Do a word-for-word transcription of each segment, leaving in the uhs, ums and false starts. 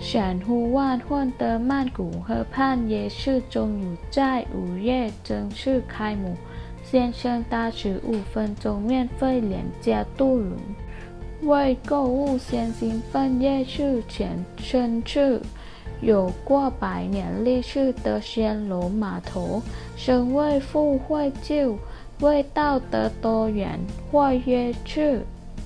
ฉัน呼万换得曼谷河畔夜市终于在午夜正式开幕，先生搭十五分钟免费廉价渡轮。为购物先兴奋夜市前甚至有过百年历史的暹罗码头，声味富会就味道的多元化夜市。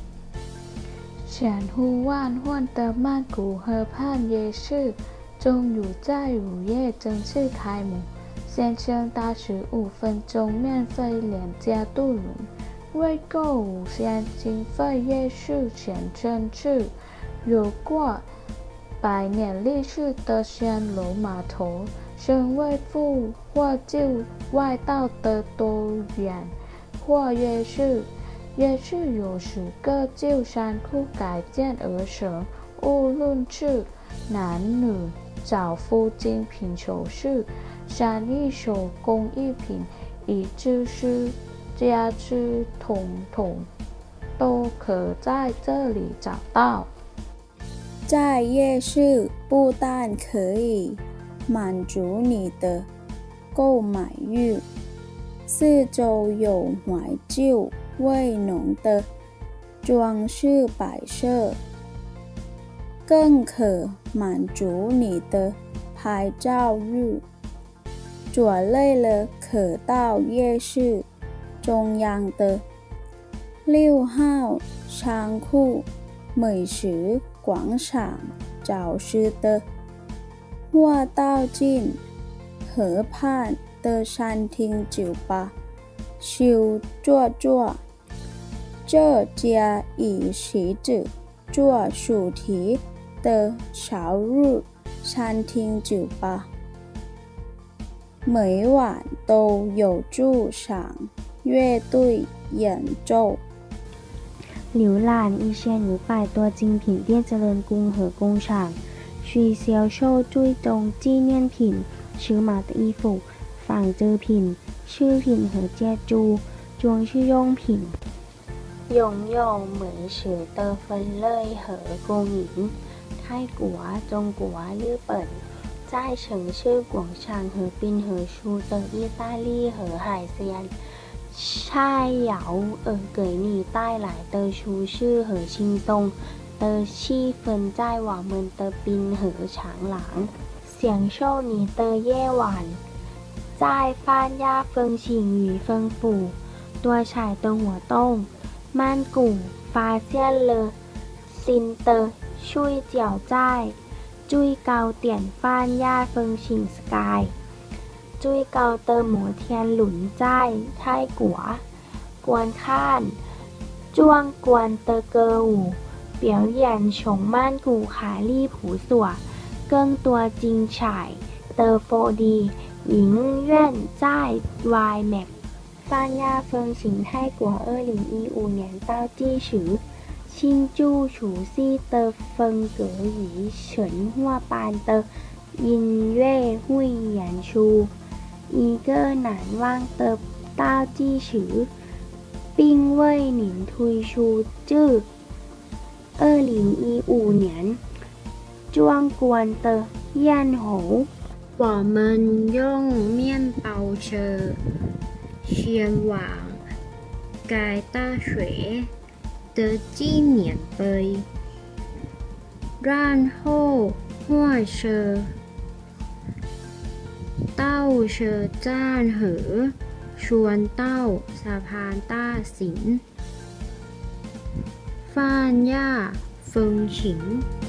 ฉัน呼万换得曼谷河畔夜市终于在午夜正式开幕，先生搭十五分钟免费廉价渡轮。为购物先兴奋夜市前甚至有过百年历史的暹罗码头，声味富或就味道的多元化夜市。夜市有十个旧山库改建而成，无论是男女找附近品手势、山艺手工艺品，以至是家具，统统都可在这里找到。 在夜市不但可以满足你的购买欲，四周有怀旧味浓的装饰摆设，更可满足你的拍照欲。坐累了可到夜市中央的六号仓库美食广场找吃的，或到近河畔的餐厅酒吧休坐坐。这家以席子做主题的潮日餐厅酒吧，每晚都有驻场乐队演奏。 浏览一千五百多精品店เจริญกรุง和工厂去销售最终纪念品、尺码的衣服、纺织品、饰品和家居装饰用品。拥有美食的分类和供应，泰国、中国、日本在城市广场和滨河出的意大利和海鲜菜肴而给你带来的舒适和轻松的气氛，在我们的滨河长廊享受你的夜晚。在泛亚风情与丰富多彩的活动，曼谷发现了新的睡觉在最高点泛亚风情 Sky， 最高的摩天轮在泰国观看壮观的歌舞表演，从曼谷海利普所更多精彩的 四 D 影院在 Y M A P。泛亚风行泰国二零一五年倒计时庆祝除夕的风格与神话般的音乐会演出，一个难忘的倒计时，并为您推出自二零一五年壮观的焰火。我们用面包车前往盖大学的纪念碑，然后火车到车站和顺道สะพานต้าสิน泛亚风情。